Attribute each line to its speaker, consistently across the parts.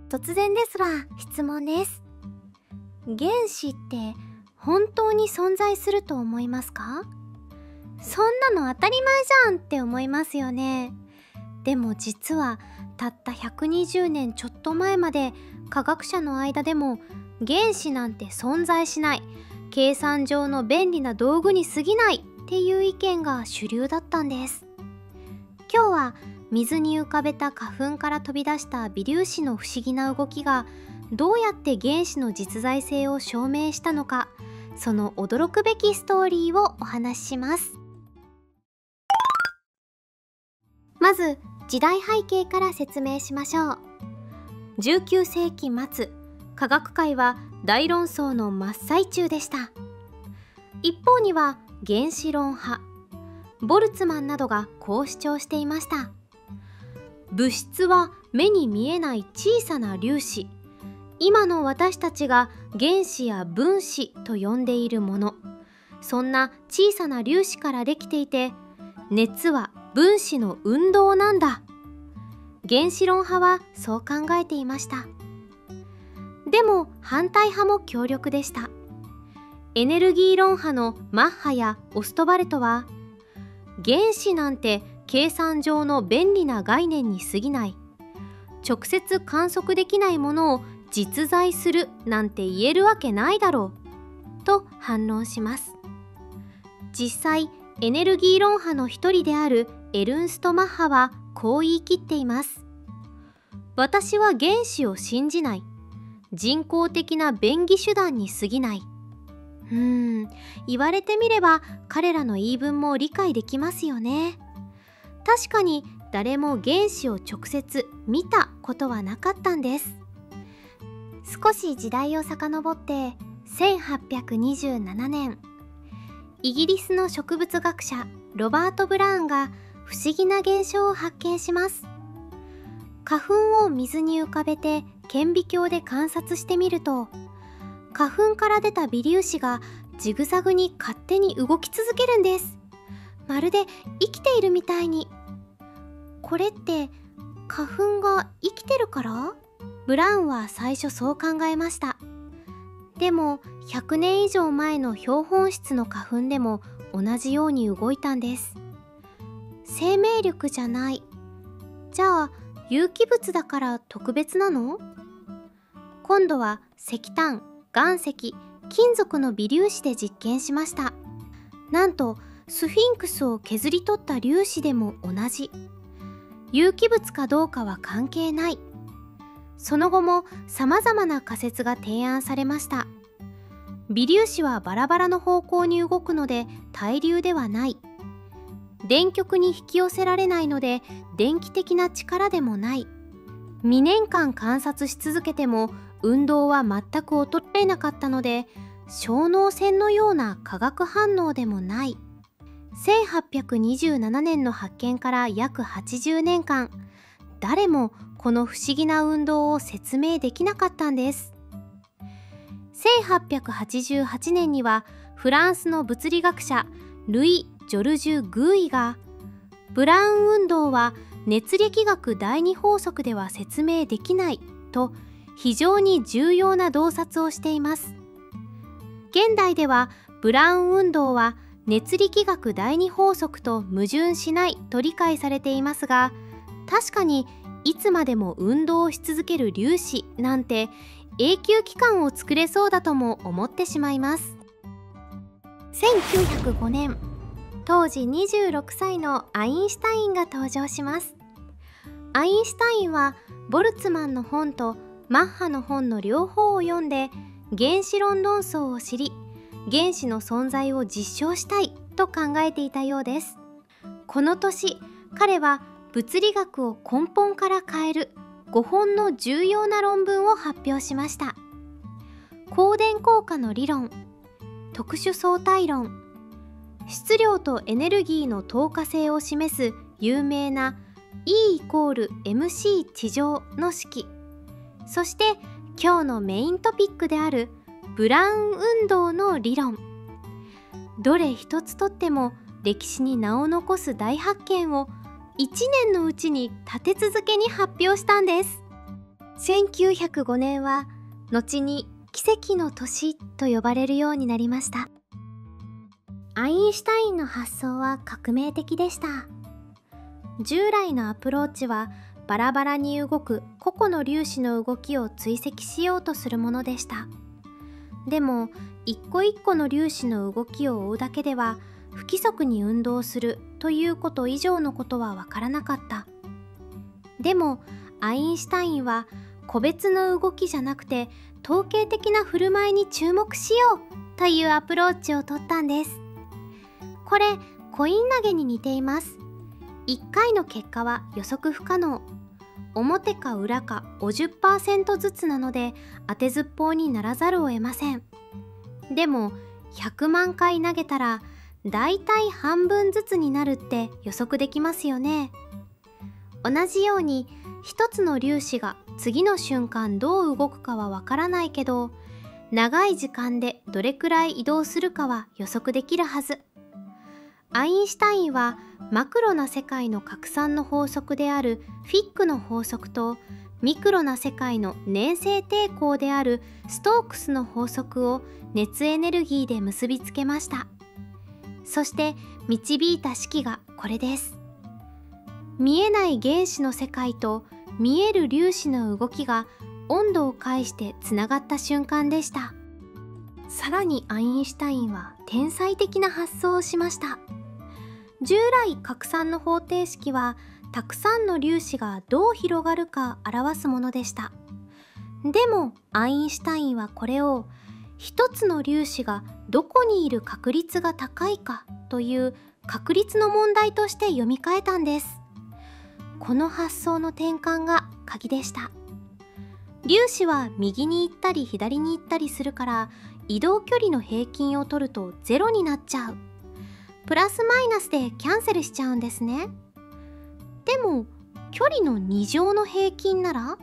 Speaker 1: 突然ですが質問です。原子って本当に存在すると思いますか？そんなの当たり前じゃんって思いますよね。でも実はたった120年ちょっと前まで科学者の間でも原子なんて存在しない、計算上の便利な道具に過ぎないっていう意見が主流だったんです。今日は水に浮かべた花粉から飛び出した微粒子の不思議な動きがどうやって原子の実在性を証明したのか、その驚くべきストーリーをお話しします。まず時代背景から説明しましょう。19世紀末、科学界は大論争の真っ最中でした。一方には原子論派、ボルツマンなどがこう主張していました。物質は目に見えない小さな粒子、今の私たちが原子や分子と呼んでいるもの、そんな小さな粒子からできていて、熱は分子の運動なんだ。原子論派はそう考えていました。でも反対派も強力でした。エネルギー論派のマッハやオストバルトは、原子なんて計算上の便利な概念に過ぎない、直接観測できないものを実在するなんて言えるわけないだろうと反論します。実際エネルギー論派の一人であるエルンスト・マッハはこう言い切っています。私は原子を信じない、人工的な便宜手段に過ぎない。言われてみれば彼らの言い分も理解できますよね。確かに誰も原子を直接見たことはなかったんです。少し時代を遡って1827年、イギリスの植物学者ロバート・ブラウンが不思議な現象を発見します。花粉を水に浮かべて顕微鏡で観察してみると、花粉から出た微粒子がジグザグに勝手に動き続けるんです。まるで生きているみたいに。これって花粉が生きてるから？ブラウンは最初そう考えました。でも100年以上前の標本質の花粉でも同じように動いたんです。生命力じゃない。じゃあ有機物だから特別なの？今度は石炭、岩石、金属の微粒子で実験しました。なんとスフィンクスを削り取った粒子でも同じ。有機物かどうかは関係ない。その後もさまざまな仮説が提案されました。微粒子はバラバラの方向に動くので対流ではない。電極に引き寄せられないので電気的な力でもない。2年間観察し続けても運動は全く衰えなかったので、小脳線のような化学反応でもない。1827年の発見から約80年間、誰もこの不思議な運動を説明できなかったんです。1888年にはフランスの物理学者ルイ・ジョルジュ・グーイが、ブラウン運動は熱力学第二法則では説明できないと非常に重要な洞察をしています。現代ではブラウン運動は熱力学第二法則と矛盾しないと理解されていますが、確かにいつまでも運動をし続ける粒子なんて永久期間を作れそうだとも思ってしまいます。1905年、当時26歳のアインシュタインが登場します。アインシュタインはボルツマンの本とマッハの本の両方を読んで原子論論争を知り、原子の存在を実証したいと考えていたようです。この年、彼は物理学を根本から変える5本の重要な論文を発表しました。光電効果の理論、特殊相対論、質量とエネルギーの等価性を示す有名な E=mc 地上の式、そして今日のメイントピックであるブラウン運動の理論。どれ一つとっても歴史に名を残す大発見を1年のうちに立て続けに発表したんです。 1905年は後に奇跡の年と呼ばれるようになりました。アインシュタインの発想は革命的でした。従来のアプローチはバラバラに動く個々の粒子の動きを追跡しようとするものでした。でも一個一個の粒子の動きを追うだけでは不規則に運動するということ以上のことはわからなかった。でもアインシュタインは個別の動きじゃなくて統計的な振る舞いに注目しようというアプローチを取ったんです。これコイン投げに似ています。1回の結果は予測不可能。表か裏か 50% ずつなので当てずっぽうにならざるを得ません。でも100万回投げたらだいたい半分ずつになるって予測できますよね。同じように一つの粒子が次の瞬間どう動くかはわからないけど、長い時間でどれくらい移動するかは予測できるはず。アインシュタインはマクロな世界の拡散の法則であるフィックの法則とミクロな世界の粘性抵抗であるストークスの法則を熱エネルギーで結びつけました。そして導いた式がこれです。見えない原子の世界と見える粒子の動きが温度を介してつながった瞬間でした。さらにアインシュタインは天才的な発想をしました。従来拡散の方程式はたくさんの粒子がどう広がるか表すものでした。でもアインシュタインはこれを一つの粒子がどこにいる確率が高いかという確率の問題として読み替えたんです。この発想の転換が鍵でした。粒子は右に行ったり左に行ったりするから移動距離の平均を取るとゼロになっちゃう。プラスマイナスでキャンセルしちゃうんですね。でも距離の2乗の平均なら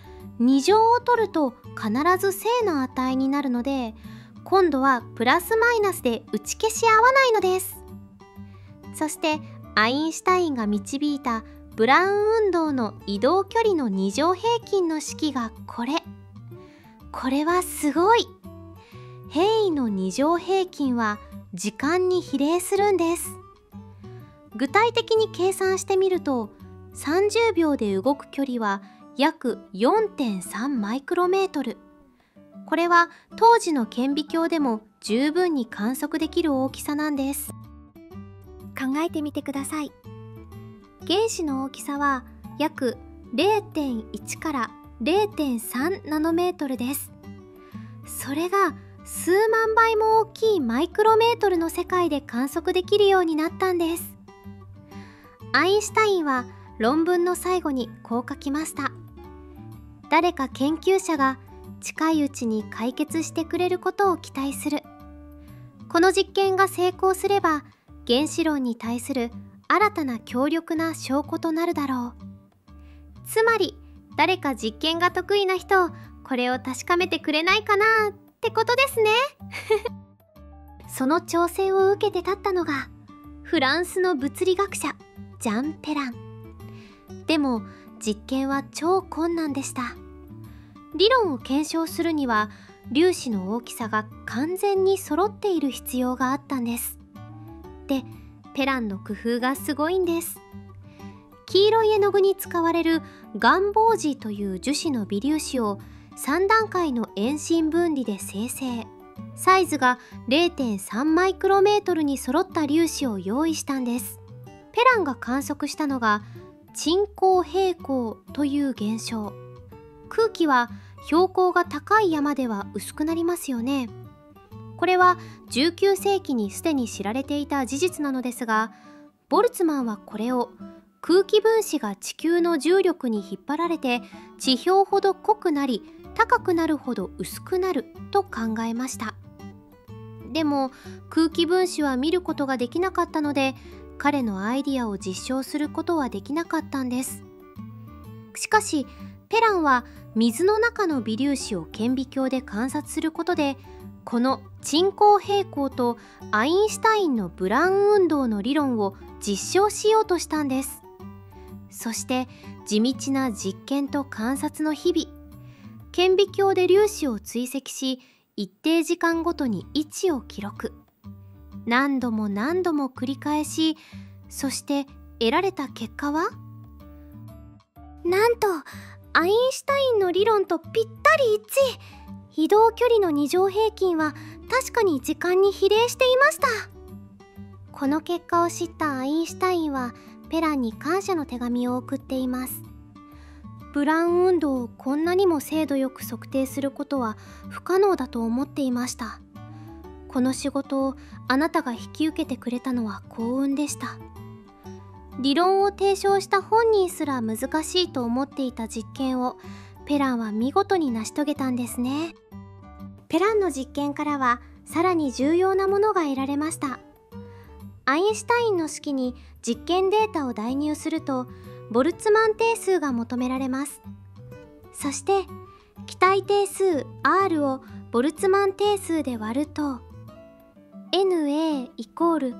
Speaker 1: 2乗を取ると必ず正の値になるので、今度はプラスマイナスで打ち消し合わないのです。そしてアインシュタインが導いたブラウン運動の移動距離の2乗平均の式がこれ。これはすごい。変位の2乗平均は時間に比例するんです。具体的に計算してみると、30秒で動く距離は約 4.3 マイクロメートル。これは当時の顕微鏡でも十分に観測できる大きさなんです。考えてみてください。原子の大きさは約 0.1 から 0.3 ナノメートルです。それが数万倍も大きいマイクロメートルの世界で観測できるようになったんです。アインシュタインは論文の最後にこう書きました。誰か研究者が近いうちに解決してくれることを期待する。この実験が成功すれば原子論に対する新たな強力な証拠となるだろう。つまり誰か実験が得意な人、これを確かめてくれないかなってことですね。その挑戦を受けて立ったのがフランスの物理学者ジャン・ペラン。でも実験は超困難でした。理論を検証するには粒子の大きさが完全に揃っている必要があったんです。で、ペランの工夫がすごいんです。黄色い絵の具に使われる岩紡磁という樹脂の微粒子を3段階の遠心分離で生成。サイズが 0.3 マイクロメートルに揃った粒子を用意したんです。ペランが観測したのが沈降平衡という現象。空気は標高が高い山では薄くなりますよね。これは19世紀にすでに知られていた事実なのですが、ボルツマンはこれを空気分子が地球の重力に引っ張られて地表ほど濃くなり高くなるほど薄くなると考えました。でも空気分子は見ることができなかったので、彼のアイディアを実証することはできなかったんです。しかしペランは水の中の微粒子を顕微鏡で観察することで、この沈降平衡とアインシュタインのブラウン運動の理論を実証しようとしたんです。そして地道な実験と観察の日々、 顕微鏡で粒子を追跡し、一定時間ごとに位置を記録。何度も何度も繰り返し、そして得られた結果は、なんとアインシュタインの理論とぴったり一致。移動距離の2乗平均は確かに時間に比例していました。この結果を知ったアインシュタインはペランに感謝の手紙を送っています。ブラウン運動をこんなにも精度よく測定することは不可能だと思っていました。この仕事をあなたが引き受けてくれたのは幸運でした。理論を提唱した本人すら難しいと思っていた実験をペランは見事に成し遂げたんですね。ペランの実験からはさらに重要なものが得られました。アインシュタインの式に実験データを代入するとボルツマン定数が求められます。そして気体定数 R をボルツマン定数で割ると NA イコール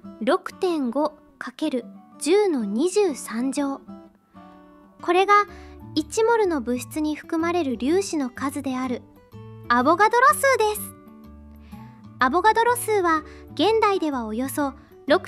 Speaker 1: 6.5×10 の23乗。これが1モルの物質に含まれる粒子の数であるアボガドロ数です。アボガドロ数は現代ではおよそ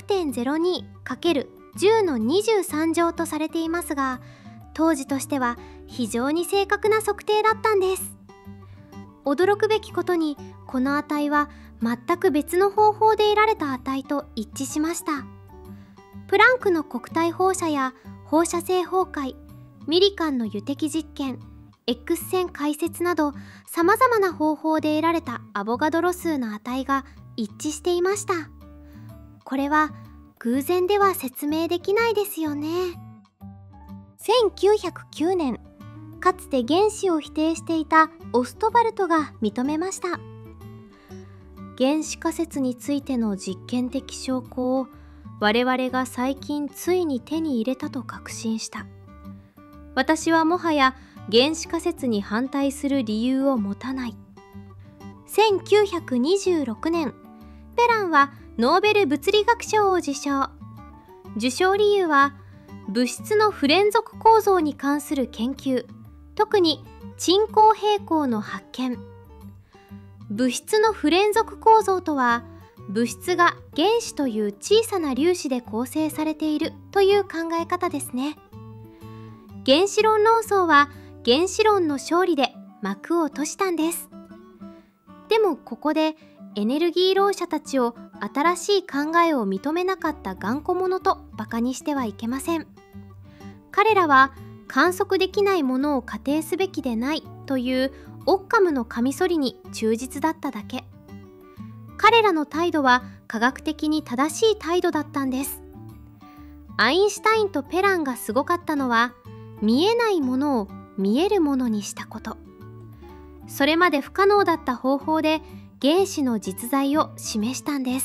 Speaker 1: 6.02×10 の23乗とされていますが、当時としては非常に正確な測定だったんです。驚くべきことにこの値は全く別の方法で得られた値と一致しました。プランクの黒体放射や放射性崩壊、ミリカンの油滴実験、X 線解説などさまざまな方法で得られたアボガドロ数の値が一致していました。これは偶然では説明できないですよね。1909年、かつて原子を否定していたオストバルトが認めました。原子仮説についての実験的証拠を我々が最近ついに手に入れたと確信した。私はもはや原子仮説に反対する理由を持たない。1926年、ペランはノーベル物理学賞を受賞。受賞理由は物質の不連続構造に関する研究、特に沈降平衡の発見。物質の不連続構造とは、物質が原子という小さな粒子で構成されているという考え方ですね。原子論論争は原子論の勝利で幕を閉じたんです。でもここでエネルギー論者たちを新しい考えを認めなかった頑固者とバカにしてはいけません。彼らは観測できないものを仮定すべきでないというオッカムのカミソリに忠実だっただけ。彼らの態度は科学的に正しい態度だったんです。アインシュタインとペランがすごかったのは、見えないものを見えるものにしたこと。それまで不可能だった方法で原子の実在を示したんです。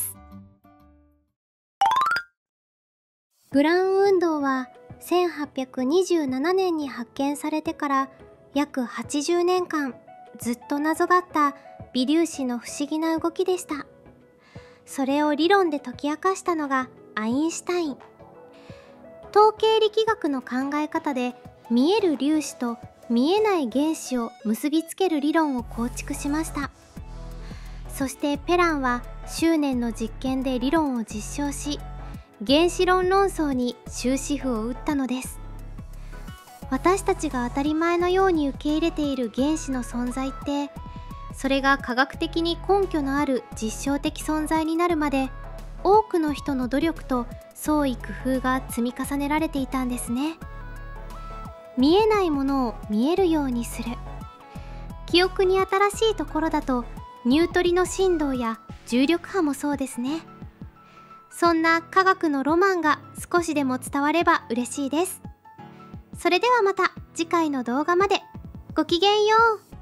Speaker 1: ブラウン運動は1827年に発見されてから約80年間ずっと謎だった微粒子の不思議な動きでした。それを理論で解き明かしたのがアインシュタイン。統計力学の考え方で見える粒子と見えない原子を結びつける理論を構築しました。そしてペランは執念の実験で理論を実証し、原子論論争に終止符を打ったのです。私たちが当たり前のように受け入れている原子の存在って、それが科学的に根拠のある実証的存在になるまで多くの人の努力と創意工夫が積み重ねられていたんですね。見えないものを見えるようにする。記憶に新しいところだとニュートリノ振動や重力波もそうですね。そんな科学のロマンが少しでも伝われば嬉しいです。それではまた次回の動画まで。ごきげんよう。